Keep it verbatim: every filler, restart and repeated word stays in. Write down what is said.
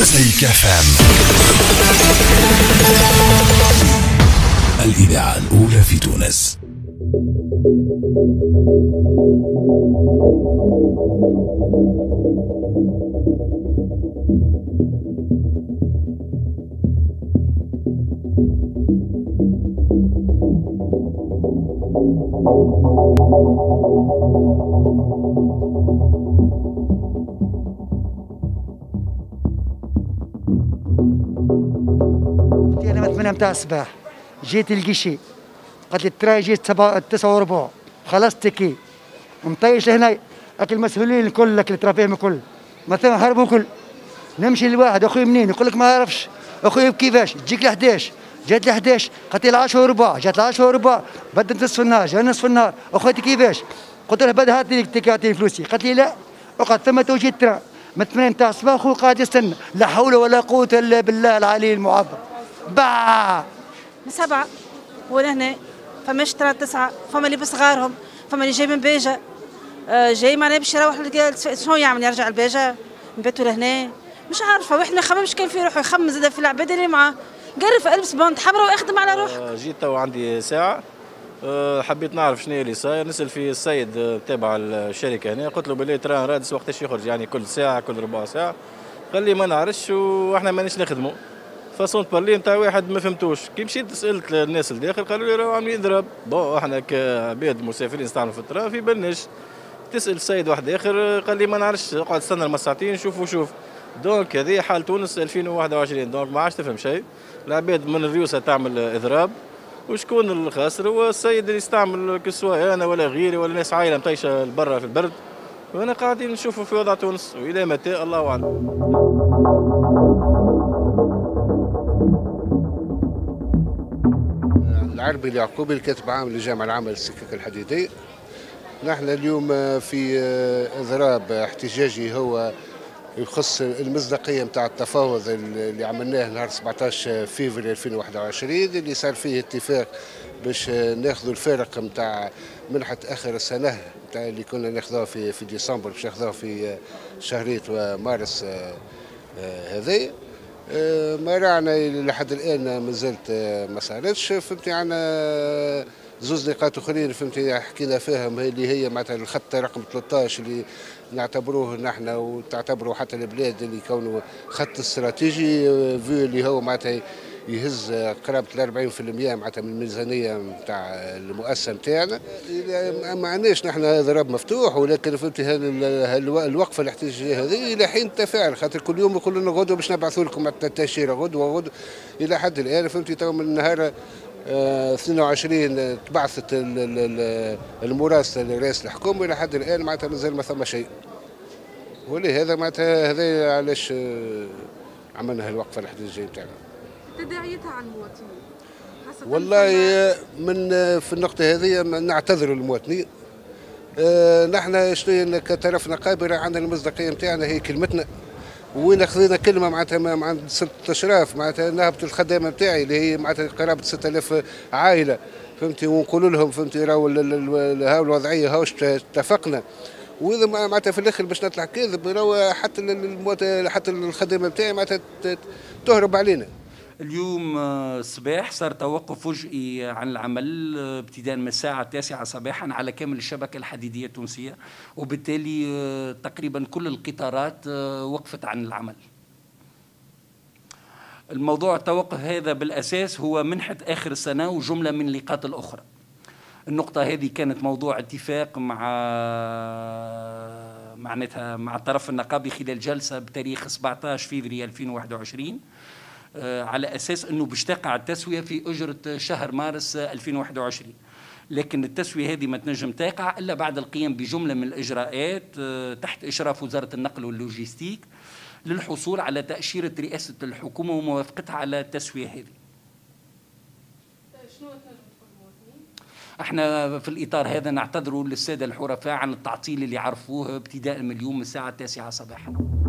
مزيكا فام، الإذاعة الأولى في تونس. أنا متمنى متاع الصباح جيت القشي قالت لي تراي جيت تسعة وربع خلاص تكي مطيش لهنا أكل المسؤولين الكل اللي ترى فيهم الكل مثلا هربوا الكل نمشي لواحد أخوي منين يقول لك ما أعرفش أخوي كيفاش تجيك ل حداش جات ل حداش قالت لي ل عشرة وربع جات ل عشرة وربع بدت نصف النهار جا نصف النهار أخوتي كيفاش قلت لها بدها هات لي تكاتي فلوسي قالت لي لا اقعد ثم توجيه ترى من ثمانية نتاع الصباح أخوي قاعد يستنى لا حول ولا قوة إلا بالله العلي المعظم باع من سبعة ولا هنا فماش ترى تسعة فما اللي بصغارهم فما اللي جاي من بيجا آه جاي معناها باش يروح شنو يعمل يرجع لبيجا نباتوا لهنا مش عارفة واحد ما يخممش كان في روحه يخمم زاد في العباد اللي معاه قرف البس بنط حمراء واخدم على روحك. آه جيت تو عندي ساعة آه حبيت نعرف شنو اللي صاير نسأل في السيد تابع الشركة هنا قلت له بالله ترى رادس وقتاش يخرج يعني كل ساعة كل ربع ساعة قال لي ما نعرفش واحنا مانيش نخدموا فصونت بالي نتاع واحد ما فهمتوش كي مشيت سالت الناس اللي داخل قالوا لي راهو عاملين ضرب بون احنا كعباد مسافرين نستعملوا في الترا في بالناش تسال السيد واحد اخر قال لي ما نعرفش اقعد استنى لما ساعتين شوف وشوف دونك هذه حال تونس ألفين وواحد وعشرين دونك ما عادش تفهم شيء العباد من الريوسه تعمل اضراب وشكون الخاسر هو السيد اللي يستعمل كسوا انا ولا غيري ولا ناس عائله مطيشه برا في البرد وانا قاعدين نشوفوا في وضع تونس والى متى الله اعلم. العربي اليعقوبي الكاتب عام للجامعة العامة للسكك الحديدية. نحن اليوم في إضراب احتجاجي هو يخص المصداقية متاع التفاوض اللي عملناه نهار سبعطاش فيفري ألفين وواحد وعشرين اللي صار فيه اتفاق باش ناخذوا الفارق متاع منحة آخر السنة متاع اللي كنا ناخذوها في في ديسمبر باش ناخذوها في شهرية ومارس هذايا. ما رانا لحد الان ما زلت ما صارتش فهمتي عندنا زوز نقاط اخرين فهمتي حكينا فيهم اللي هي معناتها الخط رقم ثلاثطاش اللي نعتبروه نحن وتعتبروا حتى البلاد اللي كونه خط استراتيجي فيو اللي هو معناتها يهز قرابه ال أربعين بالمئة معناتها من الميزانيه نتاع المؤسسه نتاعنا. ما عندناش نحن ضرب مفتوح ولكن فهمتي الوقفه الاحتجاجيه هذه الى حين تفاعل خاطر كل يوم يقولوا لنا غدوه باش نبعثوا لكم التاشيره غدوه غدوه الى حد الان فهمتي تو من نهار اثنين وعشرين تبعثت المراسله لرئيس الحكومه الى حد الان معناتها مازال ما ثم شيء. ولهذا معناتها هذا علاش عملنا هالوقفه الاحتجاجيه نتاعنا. تداعياتها على المواطنين والله من في النقطة هذه نعتذر للمواطنين. اه نحن شنو كطرف نقابي عندنا المصداقية نتاعنا هي كلمتنا وين خذينا كلمة معناتها مع ست أشراف معناتها نهبة الخدامة نتاعي اللي هي معناتها قرابة ستة آلاف عائلة فهمتي ونقولوا لهم فهمتي راهو هاو الوضعية هاوش اتفقنا واذا معناتها في الاخر باش نطلع كاذب راهو حتى حتى الخدامة نتاعي معناتها تهرب علينا. اليوم الصباح صار توقف فجئي عن العمل ابتداء من الساعة التاسعة صباحا على كامل الشبكة الحديدية التونسية وبالتالي تقريبا كل القطارات وقفت عن العمل. الموضوع التوقف هذا بالأساس هو منحة آخر السنة وجملة من اللقاءات الأخرى. النقطة هذه كانت موضوع اتفاق مع معناتها مع الطرف النقابي خلال جلسة بتاريخ سبعطاش فيفري ألفين وواحد وعشرين على أساس أنه باش تقع التسوية في أجرة شهر مارس ألفين وواحد وعشرين لكن التسوية هذه ما تنجم تقع إلا بعد القيام بجملة من الإجراءات تحت إشراف وزارة النقل واللوجستيك للحصول على تأشيرة رئاسة الحكومة وموافقتها على التسوية هذه. شنو تنجم تقول المواطنين؟ احنا في الإطار هذا نعتذر للسادة الحرفاء عن التعطيل اللي عرفوه ابتداء من اليوم من الساعة التاسعة صباحا.